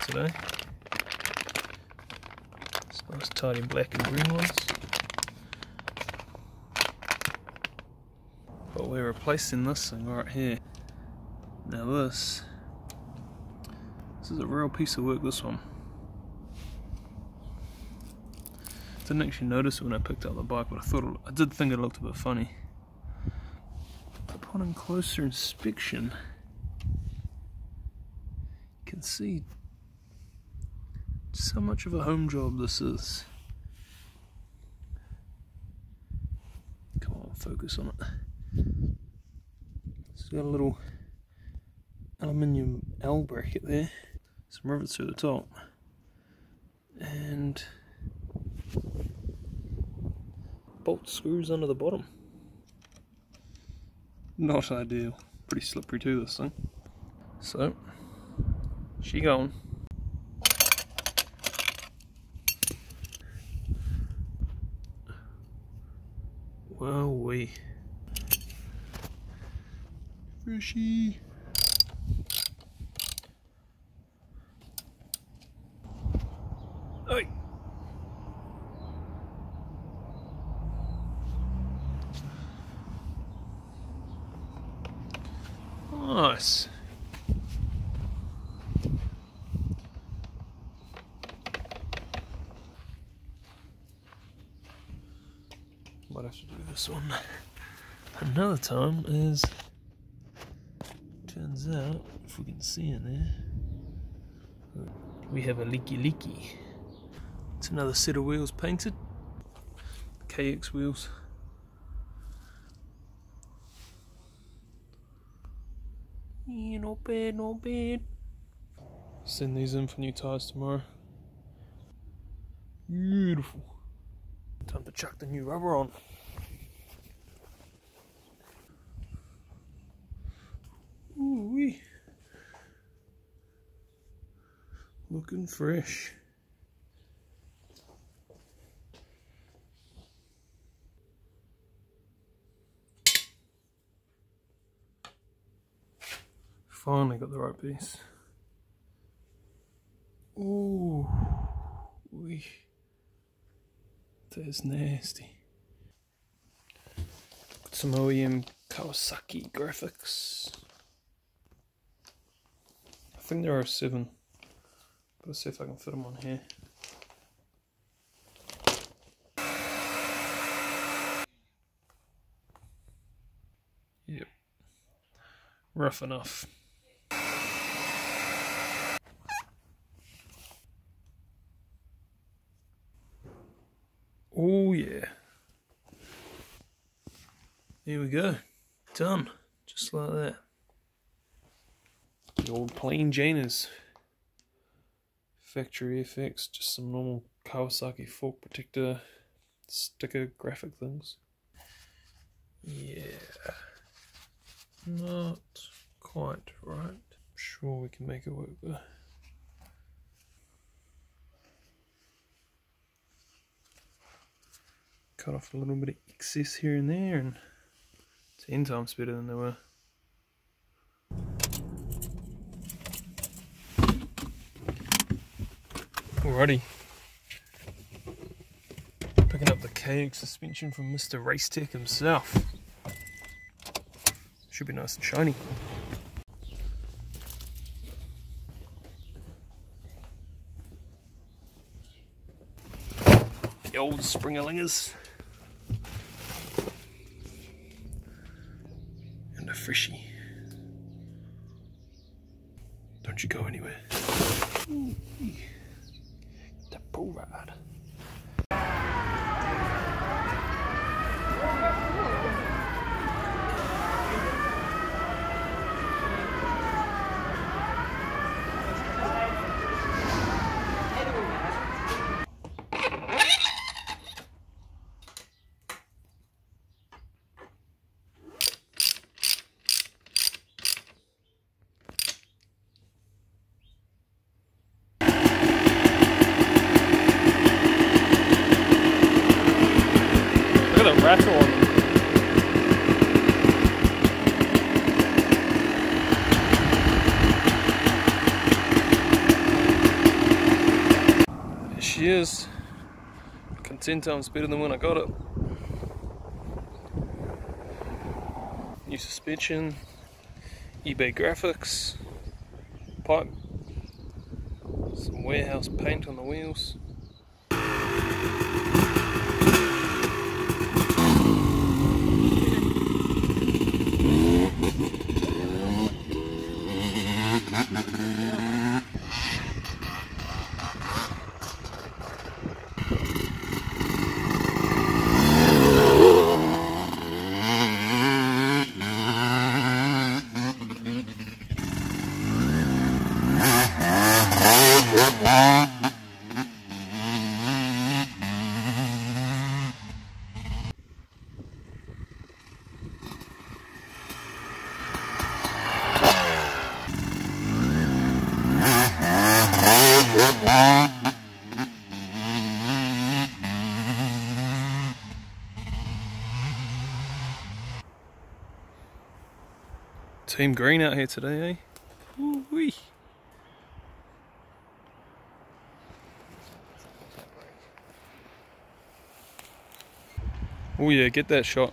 today. It's nice tidy black and green ones. But we're replacing this thing right here. Now this is a real piece of work, this one. Didn't actually notice it when I picked up the bike, but I did think it looked a bit funny. Upon closer inspection, you can see just how much of a home job this is. Come on, focus on it. It's got a little aluminium L bracket there, some rivets through the top, and bolt screws under the bottom. Not ideal. Pretty slippery too, this thing. So, she gone. Wowee. Frishy. Oi. Nice. Might have to do this one another time, as turns out, if we can see in there, we have a leaky. It's another set of wheels painted, KX wheels. Yeah, not bad, not bad. Send these in for new tyres tomorrow. Beautiful. Time to chuck the new rubber on. Ooh-wee. Looking fresh. Finally got the right piece. Ooh, wee. That is nasty. Got some OEM Kawasaki graphics. I think there are 7. But let's see if I can fit them on here. Yep. Rough enough. Oh yeah. There we go. Done. Just like that. The old plain Janers. Factory FX. Just some normal Kawasaki fork protector sticker graphic things. Yeah. Not quite right. I'm sure we can make it work though. Cut off a little bit of excess here and there, and 10 times better than they were. Alrighty. Picking up the KX suspension from Mr. Racetech himself. Should be nice and shiny. The old Springerlingers. And a frishy. Don't you go anywhere. Ooh, the bull ride. Look at the rattle on them. gears. Come 10 times better than when I got it. New suspension, eBay graphics, pipe, some warehouse paint on the wheels. Team green out here today, eh? Ooh-wee. Oh yeah, get that shot.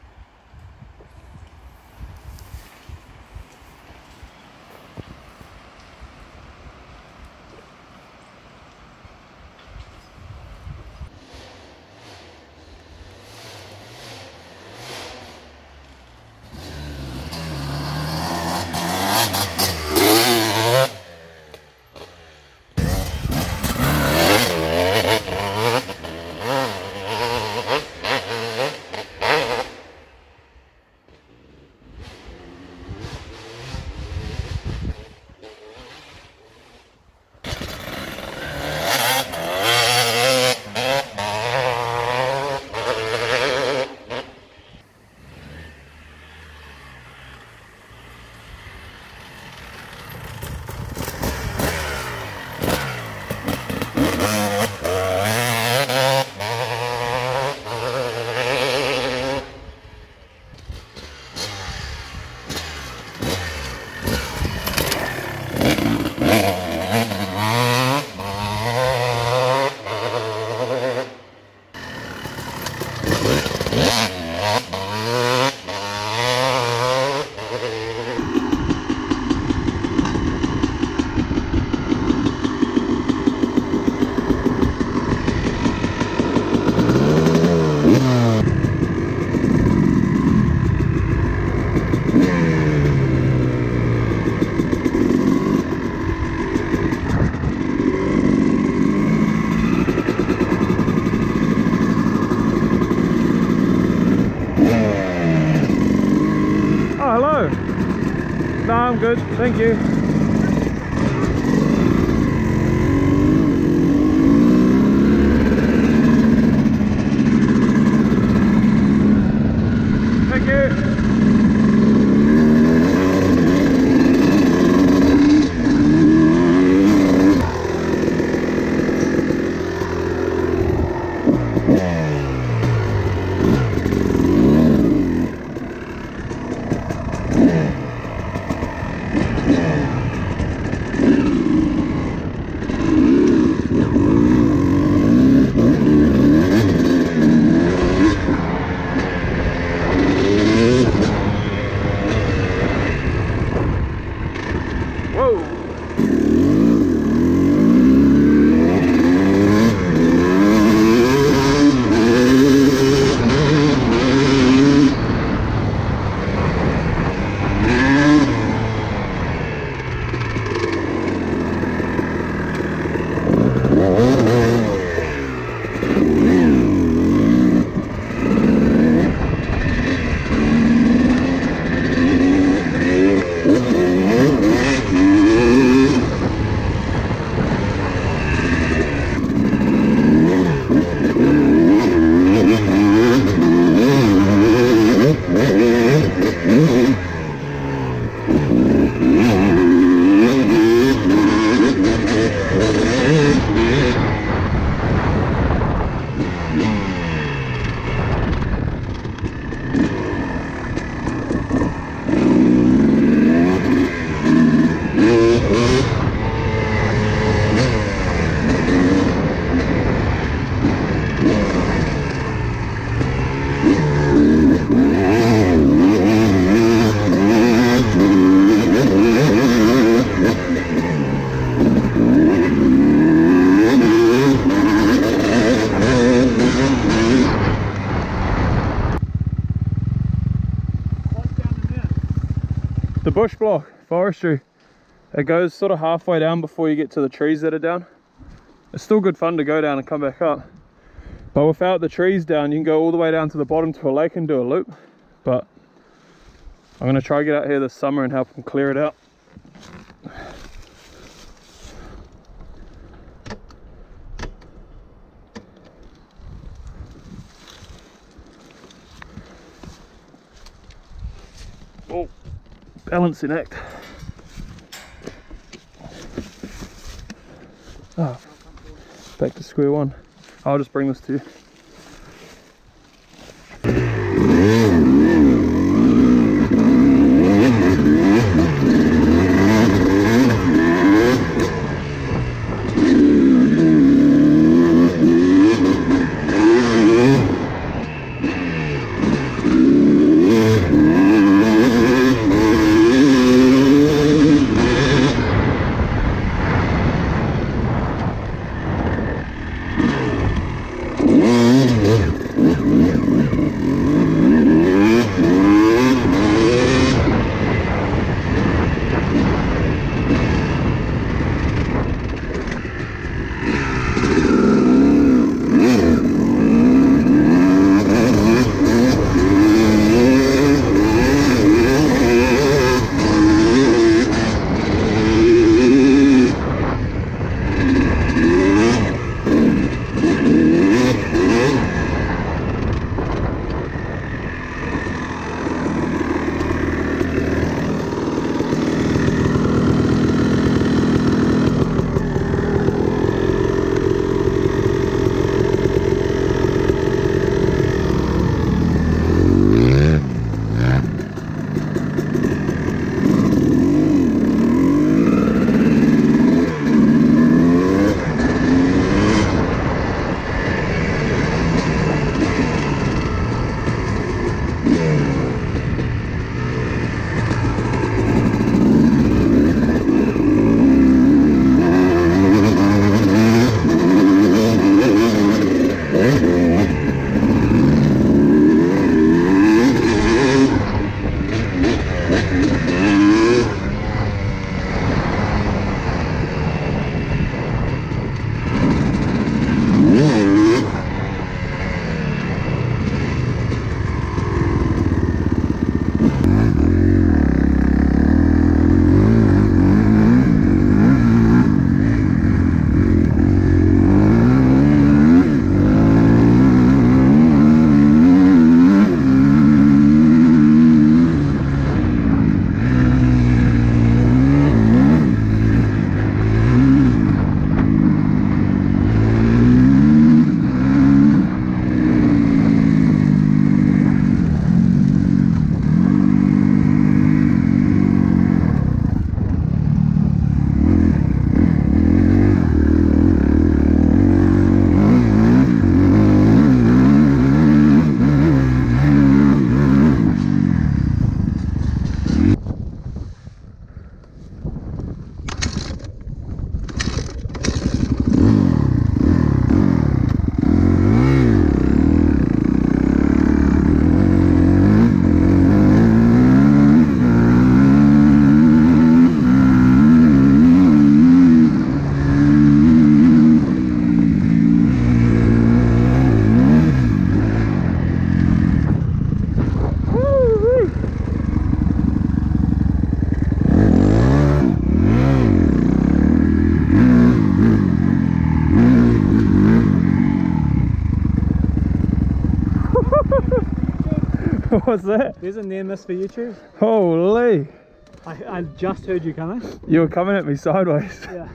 No, I'm good, thank you. Thank you. bush block, forestry. It goes sort of halfway down before you get to the trees that are down. It's still good fun to go down and come back up. But without the trees down, you can go all the way down to the bottom to a lake and do a loop. But I'm going to try to get out here this summer and help them clear it out. Oh, balancing act. Oh, back to square one. I'll just bring this to you. What's that? There's a near miss for YouTube. Holy! I just heard you coming. You were coming at me sideways. Yeah.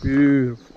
Beautiful.